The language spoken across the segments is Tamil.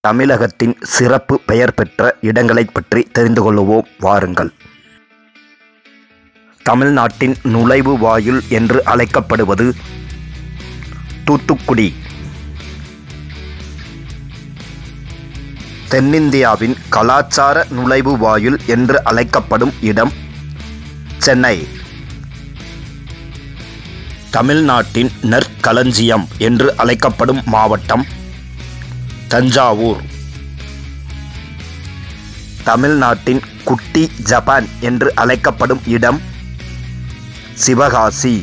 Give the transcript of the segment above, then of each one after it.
தமிழகத்தின் சிறப்பு பெயர் பெற்ற இடங்களைப் பற்றி தெரிந்து கொள்வோம் வாருங்கள். தமிழ்நாட்டின் நுழைவு வாயில் என்று அழைக்கப்படுவது தூத்துக்குடி. தென்னிந்தியாவின் கலாச்சார நுழைவு வாயில் என்று அழைக்கப்படும் இடம் சென்னை. தமிழ்நாட்டின் நெற்களஞ்சியம் என்று அழைக்கப்படும் மாவட்டம் தஞ்சாவூர். தமிழ்நாட்டின் குட்டி ஜப்பான் என்று அழைக்கப்படும் இடம் சிவகாசி.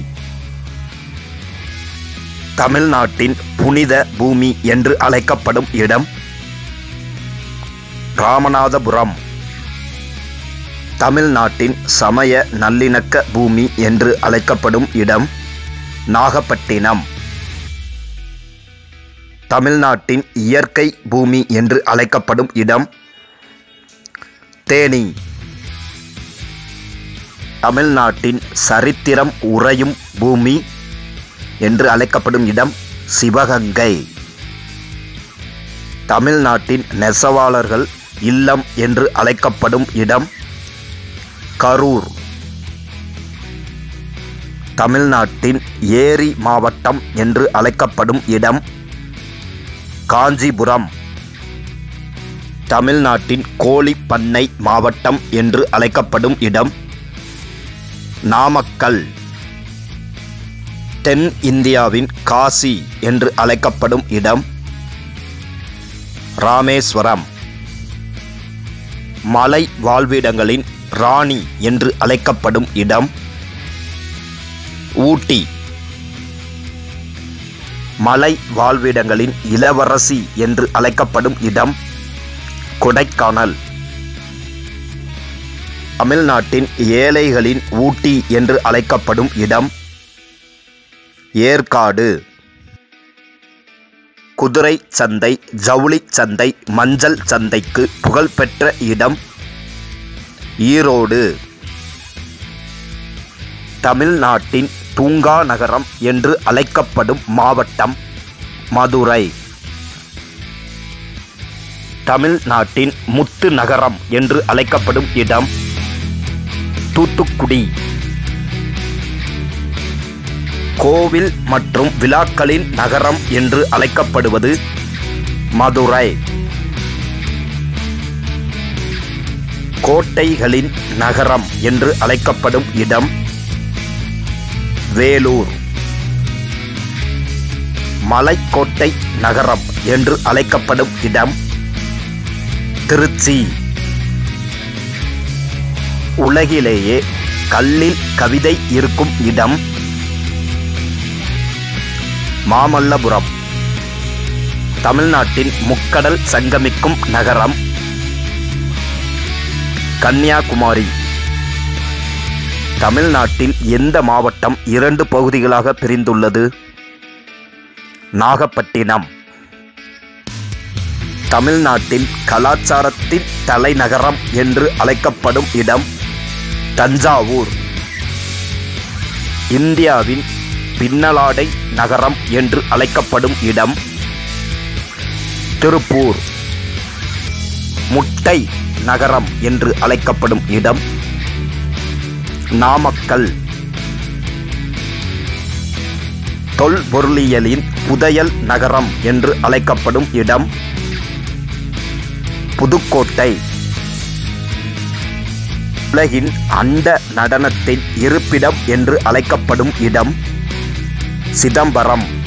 தமிழ்நாட்டின் புனித பூமி என்று அழைக்கப்படும் இடம் ராமநாதபுரம். தமிழ்நாட்டின் சமய நல்லிணக்க பூமி என்று அழைக்கப்படும் இடம் நாகப்பட்டினம். தமிழ்நாட்டின் இயற்கை பூமி என்று அழைக்கப்படும் இடம் தேனி. தமிழ்நாட்டின் சரித்திரம் உறையும் பூமி என்று அழைக்கப்படும் இடம் சிவகங்கை. தமிழ்நாட்டின் நெசவாளர்கள் இல்லம் என்று அழைக்கப்படும் இடம் கரூர். தமிழ்நாட்டின் ஏரி மாவட்டம் என்று அழைக்கப்படும் இடம் காஞ்சிபுரம். தமிழ்நாட்டின் கோழி பண்ணை மாவட்டம் என்று அழைக்கப்படும் இடம் நாமக்கல். தென் இந்தியாவின் காசி என்று அழைக்கப்படும் இடம் ராமேஸ்வரம். மலை வாழ்விடங்களின் ராணி என்று அழைக்கப்படும் இடம் ஊட்டி. மலை வாழ்விடங்களின் இளவரசி என்று அழைக்கப்படும் இடம் கொடைக்கானல். தமிழ்நாட்டின் ஏழைகளின் ஊட்டி என்று அழைக்கப்படும் இடம் ஏற்காடு. குதிரை சந்தை, ஜவுளி சந்தை, மஞ்சள் சந்தைக்கு புகழ்பெற்ற இடம் ஈரோடு. தமிழ்நாட்டின் தூங்கா நகரம் என்று அழைக்கப்படும் மாவட்டம் மதுரை. தமிழ்நாட்டின் முத்து நகரம் என்று அழைக்கப்படும் இடம் தூத்துக்குடி. கோவில் மற்றும் விழாக்களின் நகரம் என்று அழைக்கப்படுவது மதுரை. கோட்டைகளின் நகரம் என்று அழைக்கப்படும் இடம் வேலூர். மலைக்கோட்டை நகரம் என்று அழைக்கப்படும் இடம் திருச்சி. உலகிலேயே கல்லில் கவிதை இருக்கும் இடம் மாமல்லபுரம். தமிழ்நாட்டின் முக்கடல் சங்கமிக்கும் நகரம் கன்னியாகுமரி. தமிழ்நாட்டில் எந்த மாவட்டம் 2 பகுதிகளாக பிரிந்துள்ளது? நாகப்பட்டினம். தமிழ்நாட்டில் கலாச்சாரத்தின் தலைநகரம் என்று அழைக்கப்படும் இடம் தஞ்சாவூர். இந்தியாவின் பின்னலாடை நகரம் என்று அழைக்கப்படும் இடம் திருப்பூர். முட்டை நகரம் என்று அழைக்கப்படும் இடம் நாமக்கல். தொல்பொருளியலின் புதையல் நகரம் என்று அழைக்கப்படும் இடம் புதுக்கோட்டை. உலகின் அண்ட நடனத்தின் இருப்பிடம் என்று அழைக்கப்படும் இடம் சிதம்பரம்.